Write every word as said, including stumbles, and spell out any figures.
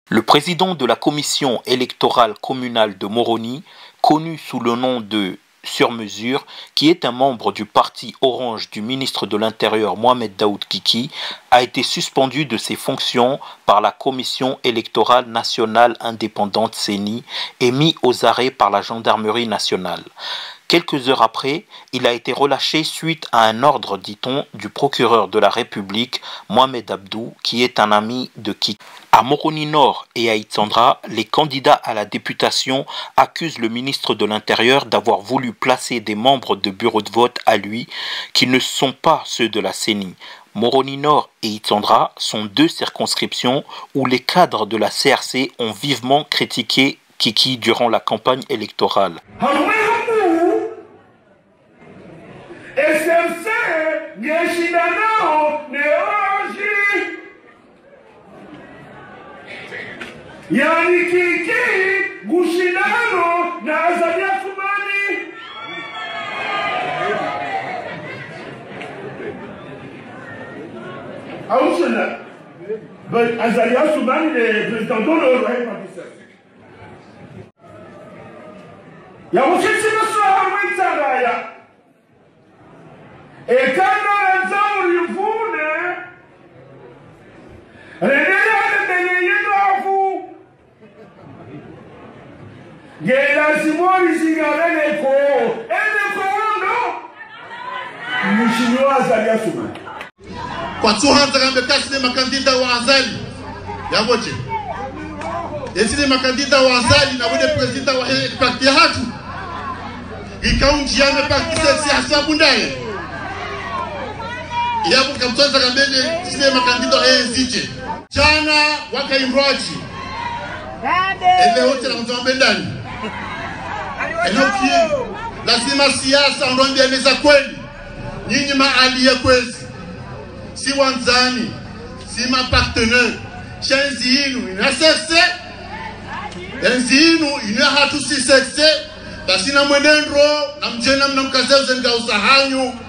Le président de la commission électorale communale de Moroni, connu sous le nom de Sur-Mesure, qui est un membre du parti Orange du ministre de l'Intérieur Mohamed Daoud Kiki, a été suspendu de ses fonctions par la commission électorale nationale indépendante C E N I et mis aux arrêts par la gendarmerie nationale. Quelques heures après, il a été relâché suite à un ordre, dit-on, du procureur de la République, Mohamed Abdou, qui est un ami de Kiki. À Moroni Nord et à Itzandra, les candidats à la députation accusent le ministre de l'Intérieur d'avoir voulu placer des membres de bureaux de vote à lui qui ne sont pas ceux de la C E N I. Moroni Nord et Itzandra sont deux circonscriptions où les cadres de la C R C ont vivement critiqué Kiki durant la campagne électorale. Yani Kiki gushindano na Azalia Soumani. Aouchena, ben Azalia Soumani le président d'honneur ya mukisima sura mwitangaya ekano nzamu yuvune renera ndeye yedafu Gela simori sigare ko ene ko ndo mheshimiwa Azalia Soumani kwa tuhanza kambe kasile makandida wa Azali ya wote esile makandida wa Azali na wale president wa parti hatu ikaunji yame parti sesi hasabu ndaye yapo kamtoza kambele sile makandida wa nzije jana wakaimroji ele wote na mzombe ndani enokie lazima siasa ndio ndio kweli nyinyi maali ya kwezi si wanzani si ma partenaire shenzi yinu ina sese enzi yinu ina hatu si sese basi na mwenendro na mjena mnamkazeze ngausa hanyu